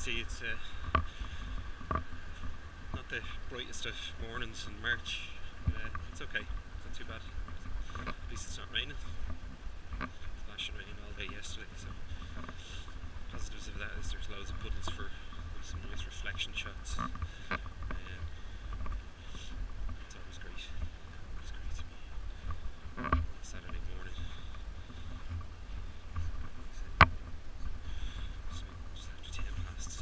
obviously it's not the brightest of mornings in March, but it's okay, it's not too bad. At least it's not raining. It's lashing rain all day yesterday, so positives of that is there's loads of puddles for some nice reflection shots. It's always great. It's great to be Saturday morning. So just after 10 past.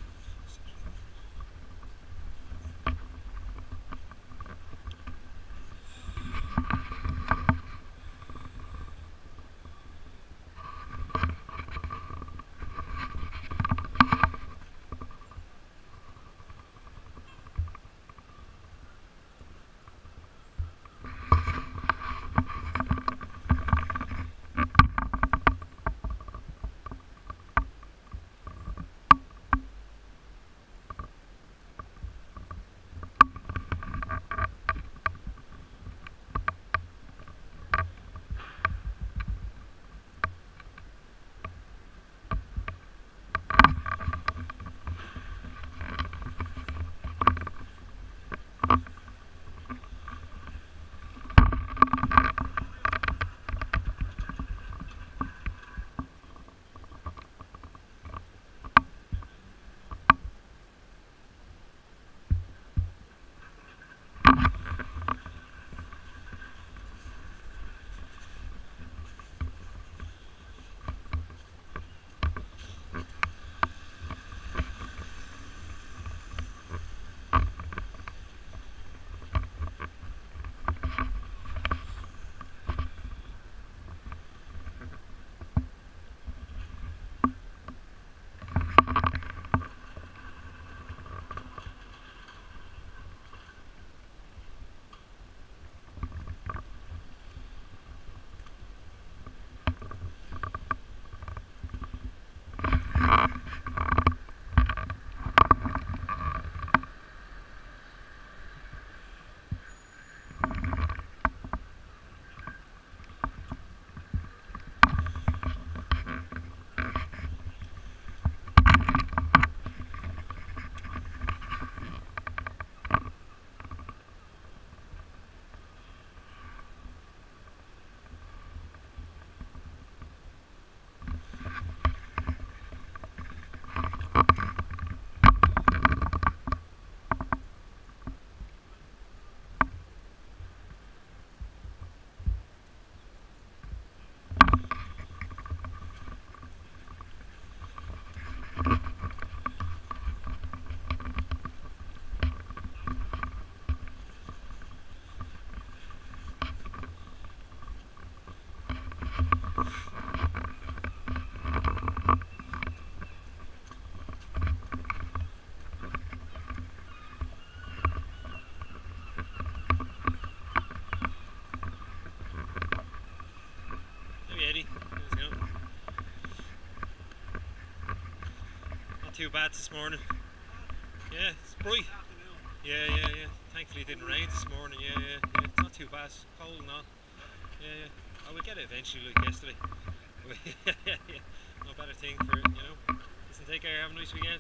Too bad this morning. Yeah, it's bright. Yeah. Thankfully it didn't rain this morning. Yeah. It's not too bad. Cold and all. Yeah. I will get it eventually, like yesterday. No better thing for it, you know. Listen, take care. Have a nice weekend.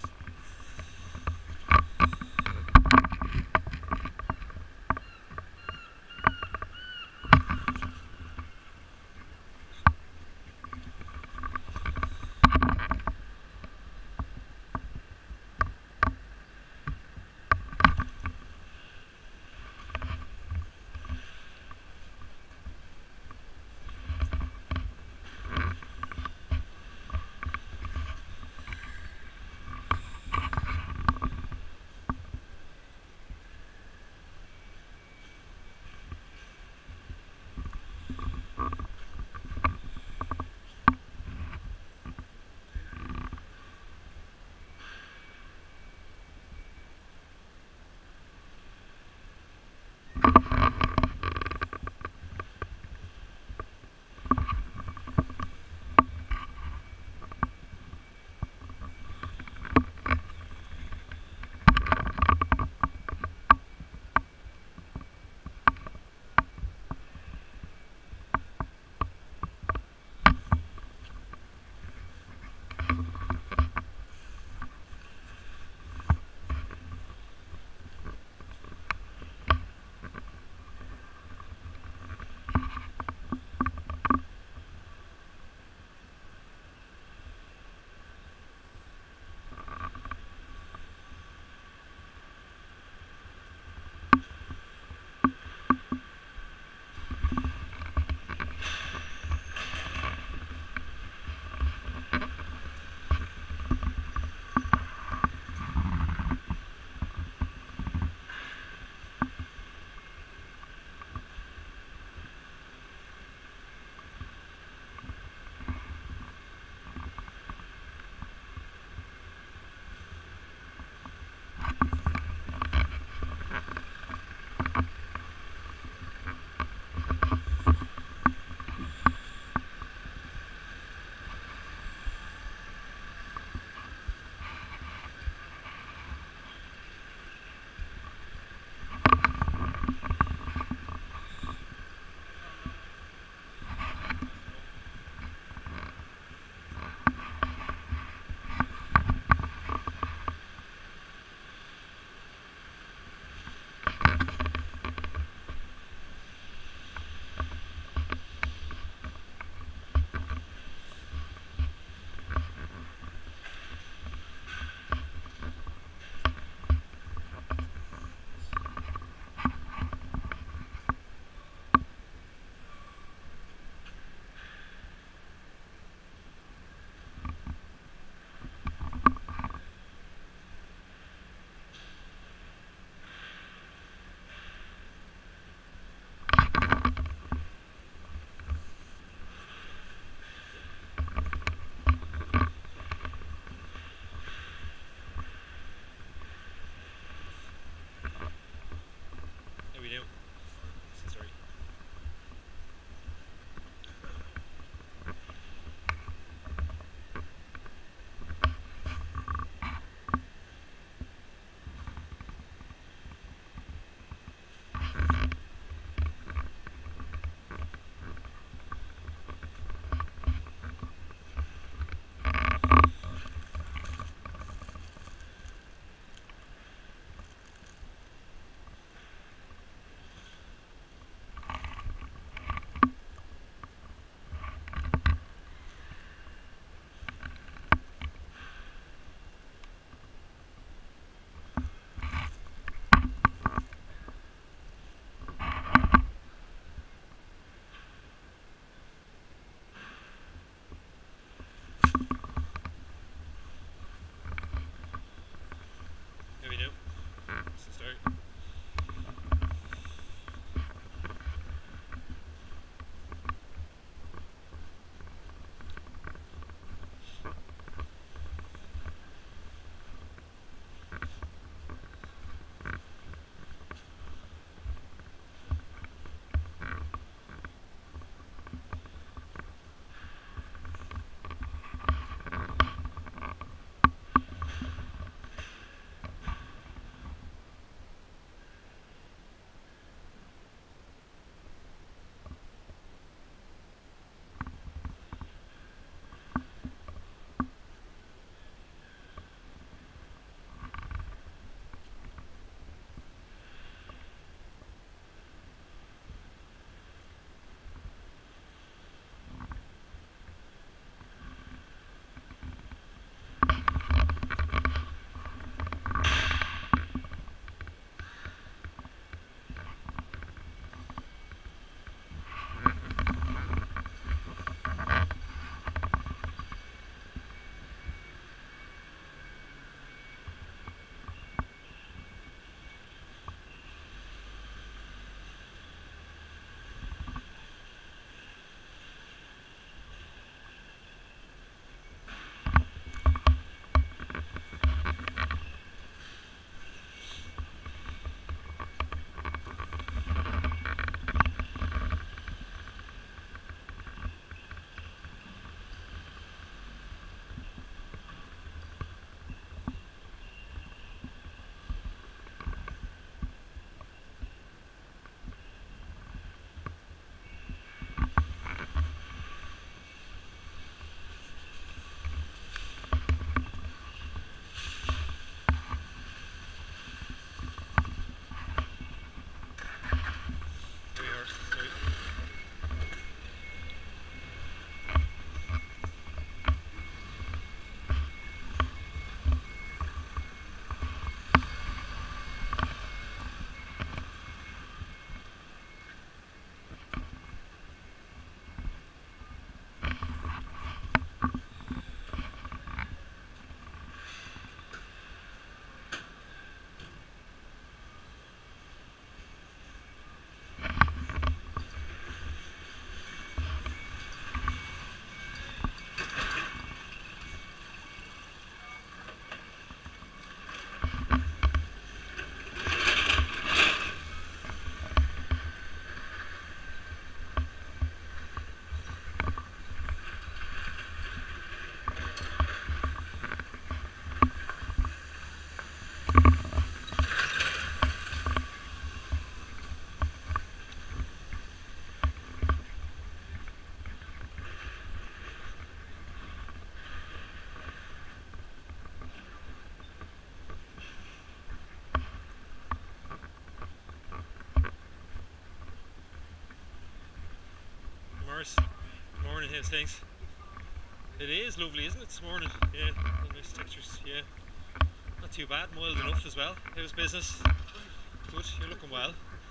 How's things? It is lovely, isn't it, this morning? Yeah, nice textures, yeah. Not too bad, mild enough as well. How's business? Good, you're looking well.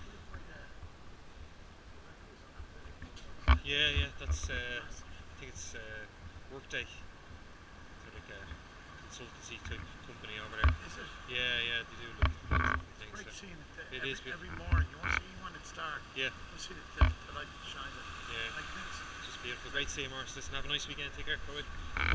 Yeah, that's, I think it's Workday. So like a consultancy type company over there. Is it? Yeah, they do look things. It's great seeing it It is every morning. You want to see when it starts. Yeah. You see the light shines. Yeah. Like this. Just beautiful. Great to see you, Morris. Listen, have a nice weekend. Take care. Bye.